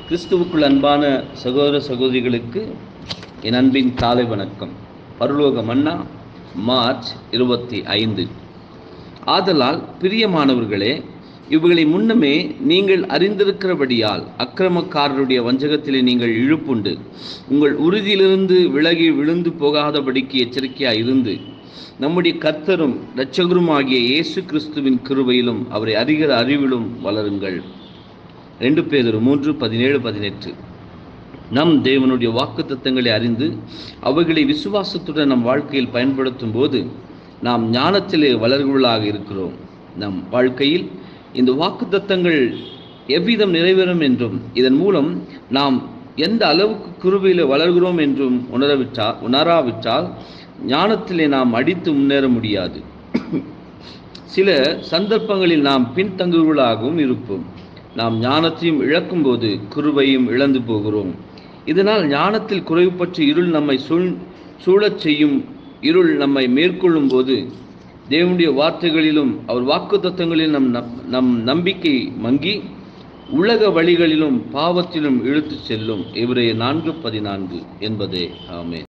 கிறிஸ்துவுக்குள் அன்பான சகோதர சகோதரிகளுக்கு என் அன்பின் காலை வணக்கம். பரலோக மன்னா, மார்ச் 25. ஆதலால் பிரியமானவர்களே, இவைகளை முன்னமே நீங்கள் அறிந்திருக்கிறபடியால் அக்கிரமக்காரருடைய வஞ்சகத்திலே நீங்கள் இழுப்புண்டு உங்கள் உறுதியிலிருந்து விலகி விழுந்து போகாதபடிக்கு எச்சரிக்கையாய் இருந்து நம்முடைய கர்த்தரும் இரட்சகருமாகிய இயேசு கிறிஸ்துவின் கிருபையிலும் அவரை அறிகிற அறிவிலும் வளருங்கள். 2 பேதுரு 3:17-18. நம் தேவனுடைய வாக்குத்தத்தங்களை அறிந்து அவைகளை விசுவாசத்துடன் நம் வாழ்க்கையில் பயன்படுத்தும் போது நாம் ஞானத்திலே வளர்வுகளாக இருக்கிறோம். நம் வாழ்க்கையில் இந்த வாக்குத்தத்தங்கள் எவ்விதம் நிறைவேறும் என்றும் இதன் மூலம் நாம் எந்த அளவுக்கு கிருபையிலே வளர்கிறோம் என்றும் உணராவிட்டால் ஞானத்திலே நாம் அடித்து முன்னேற முடியாது. சில சந்தர்ப்பங்களில் நாம் பின்தங்குகளாகவும் இருப்போம். நாம் ஞானத்தையும் இழக்கும்போது கிருபையும் இழந்து போகிறோம். இதனால் ஞானத்தில் குறைவுபட்டு இருள் நம்மை சூழச் செய்யும். இருள் நம்மை மேற்கொள்ளும் போது தேவனுடைய வார்த்தைகளிலும் அவர் வாக்குத்தத்தங்களிலும் நம் நம்பிக்கை மங்கி உலக வழிகளிலும் பாவத்திலும் இழுத்து செல்லும். எபிரேயர் 4:14 என்பதே ஆமென்.